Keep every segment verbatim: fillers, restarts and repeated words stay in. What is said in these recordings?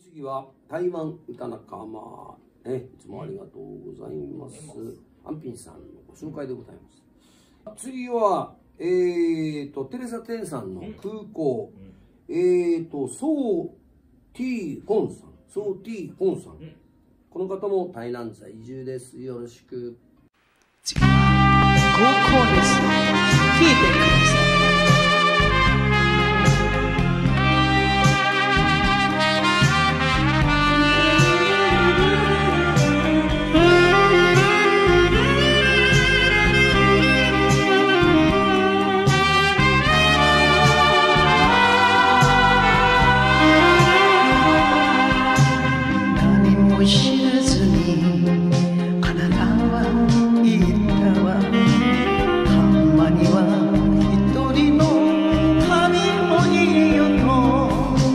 次は台湾歌仲間、ね、いつもありがとうございます。アンピンさんのご紹介でございます。次は、えーと、テレサ・テンさんの空港、えーと、ソー・ティー・コンさん、ソー・ティー・コンさん。この方も台南在住です。よろしく。 次は空港です。聞いてください。知らずにあなたは言ったわ。たまには一人の旅もいいよと。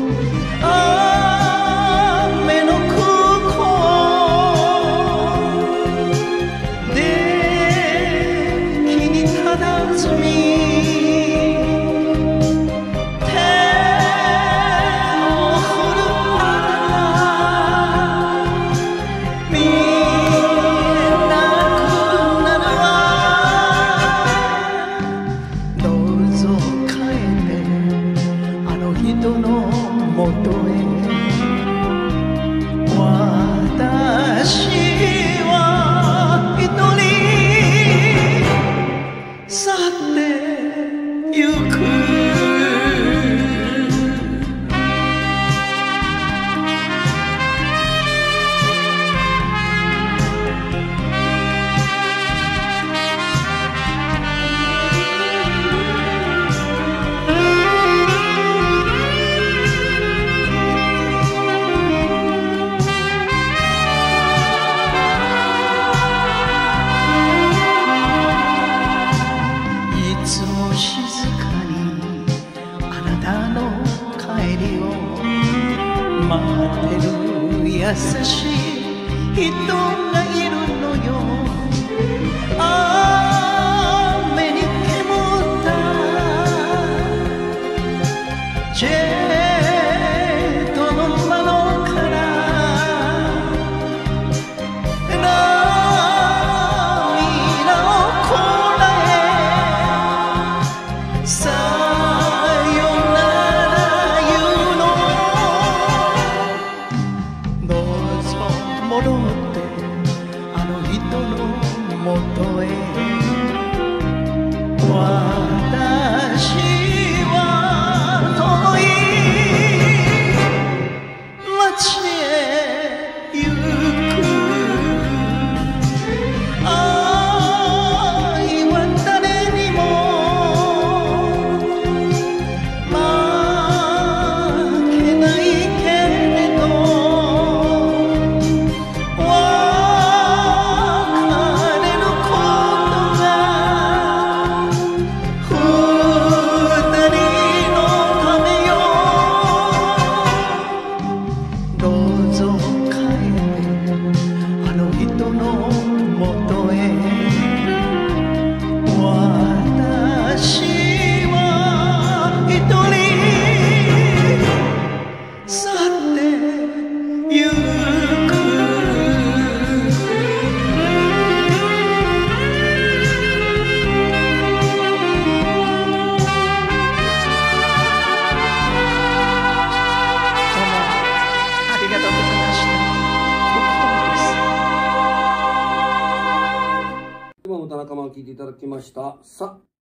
雨の空港で木に佇み人のもとへ私は一人去ってゆく。待ってる優しい人がいるのよ。雨に煙ったジェットの窓から涙をこらえさよなら言うの。戻ってあの人のもとへ。私は遠い街へ行く。愛は誰にも負けないけれど今も田中間を聞いていただきました。さ